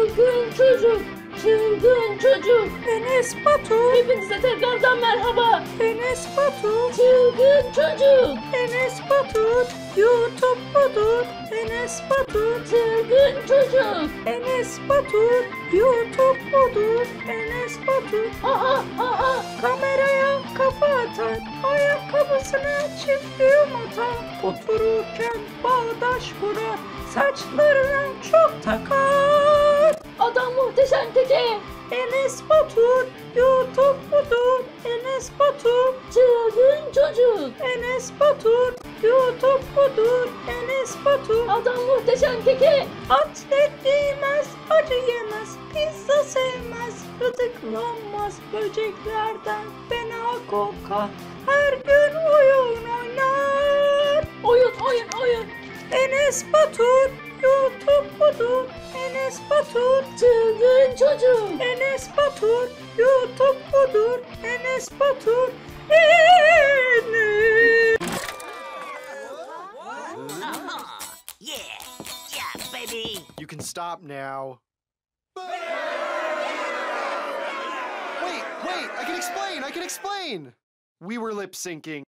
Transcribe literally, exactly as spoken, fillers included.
Çılgın çocuk, çılgın çocuk. Enes Batur, Hepinize tekrardan merhaba. Enes Batur, Çılgın çocuk, Enes Batur, YouTube budur. Enes Batur, çılgın çocuk. Enes Batur, YouTube budur. Enes Batur, Aha aha. kameraya kafa atar, ayakkabısını çift düğüm atar, otururken bağdaş kurar, saçlarına çok takar. Adam muhteşem teke. Enes Batur, YouTube budur. Enes Batur, Çılgın çocuk. Enes Batur, YouTube budur. Enes Batur, Adam muhteşem teke. atlet giymez, acı yemez, pizza sevmez, gıdıklanmaz, böceklerden fena kokar, her gün oyun oynar. Oyun oyun oyun. Enes Batur, YouTube budur. Enes Batur, Çılgın çocuk. Enes Batur, YouTube budur. Enes Batur, Enes. Yeah, yeah, baby. You can stop now. Wait, wait, I can explain, I can explain! We were lip syncing.